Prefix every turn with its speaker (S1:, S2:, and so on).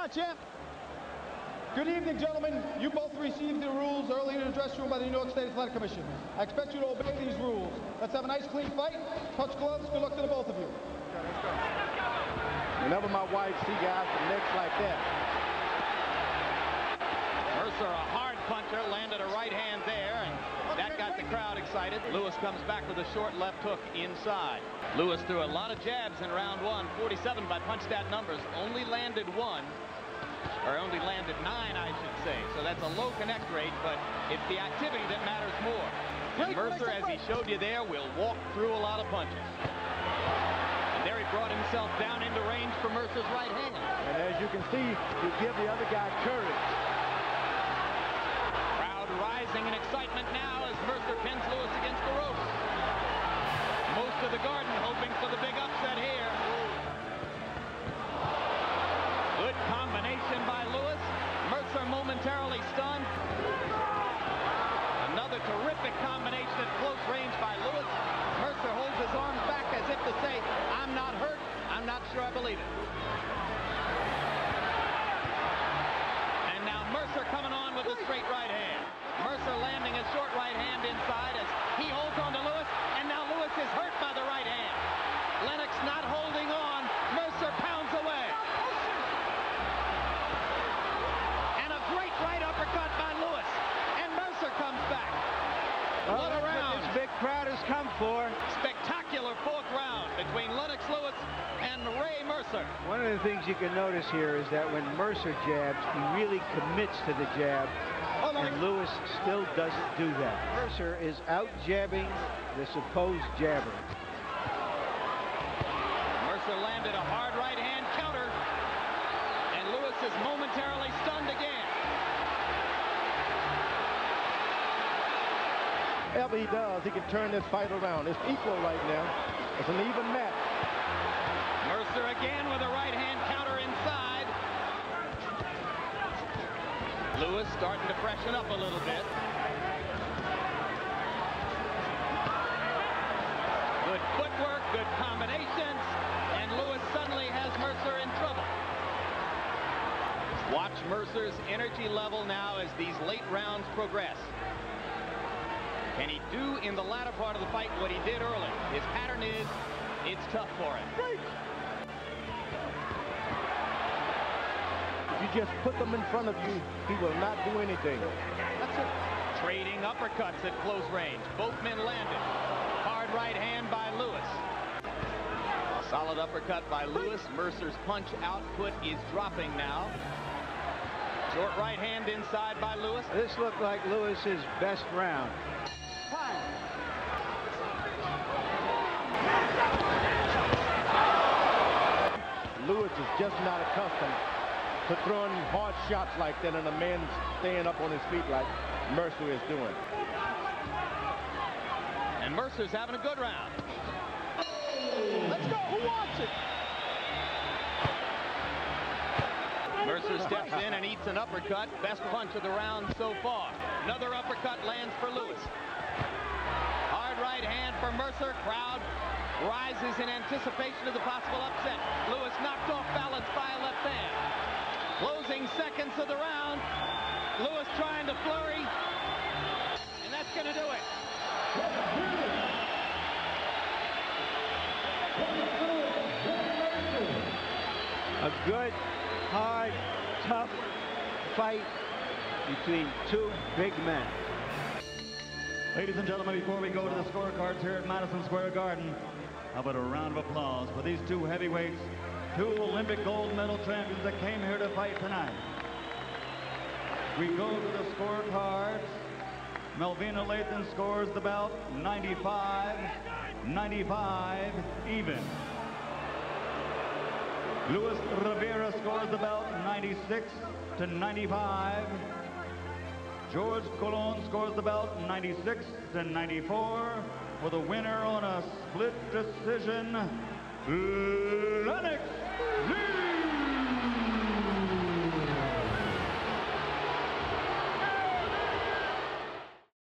S1: on, champ.
S2: Good evening, gentlemen. You both received the rules earlier in the dressing room by the New York State Athletic Commission. I expect you to obey these rules. Let's have a nice, clean fight. Touch gloves. Good luck to the both of you.
S1: Let's go.
S3: Whenever my wife see guys with necks like that.
S4: Mercer, a hard puncher, landed a right hand there, and that got the crowd excited. Lewis comes back with a short left hook inside. Lewis threw a lot of jabs in round one, 47 by punch stat numbers, only landed 1. Or only landed 9, I should say. So that's a low connect rate, but it's the activity that matters more. And Mercer, as he showed you there, will walk through a lot of punches. And there he brought himself down into range for Mercer's right hand.
S3: And as you can see, you give the other guy courage.
S4: Crowd rising in excitement now as Mercer pins Lewis against the ropes. Most of the Garden hoping for the big upset here. Good combination by Lewis. Mercer momentarily stunned. Another terrific combination at close range by Lewis. Mercer holds his arms back as if to say, I'm not hurt. I'm not sure I believe it. And now Mercer coming on with a straight right hand. Mercer landing a short right hand inside as he holds on to Lewis. And now Lewis is hurt by the right hand. Lennox not holding on. Mercer pounds away. Right uppercut by Lewis, and Mercer comes back. What a round
S3: this big crowd has come for.
S4: Spectacular 4th round between Lennox Lewis and Ray Mercer.
S5: One of the things you can notice here is that when Mercer jabs, he really commits to the jab, and Lewis still doesn't do that. Mercer is out jabbing the supposed jabber.
S4: Mercer landed a hard right hand counter, and Lewis is momentarily stunned again.
S3: Whatever he does, he can turn this fight around. It's equal right now. It's an even match.
S4: Mercer again with a right hand counter inside. Lewis starting to freshen up a little bit. Good footwork, good combinations, and Lewis suddenly has Mercer in trouble. Watch Mercer's energy level now as these late rounds progress. Can he do in the latter part of the fight what he did early? His pattern is, it's tough for him.
S3: If you just put them in front of you, he will not do anything.
S4: That's it. Trading uppercuts at close range. Both men landed. Hard right hand by Lewis. Solid uppercut by Lewis. Mercer's punch output is dropping now. Short right hand inside by Lewis.
S5: This looked like Lewis's best round.
S3: Lewis is just not accustomed to throwing hard shots like that and a man staying up on his feet like Mercer is doing.
S4: And Mercer's having a good round.
S1: Let's go. Who wants it?
S4: Mercer steps in and eats an uppercut. Best punch of the round so far. Another uppercut lands for Lewis. Hard right hand for Mercer. Crowd rises in anticipation of the possible upset. Lewis knocked off balance by a left hand. Closing seconds of the round. Lewis trying to flurry. And that's going to do it.
S5: A good, hard, tough fight between two big men.
S6: Ladies and gentlemen, before we go to the scorecards here at Madison Square Garden, how about a round of applause for these two heavyweights, two Olympic gold medal champions that came here to fight tonight. We go to the scorecards. Melvina Lathan scores the bout 95-95 even. Luis Rivera scores the bout 96-95. George Colon scores the bout 96-94 for the winner on a split decision, Lennox Lewis.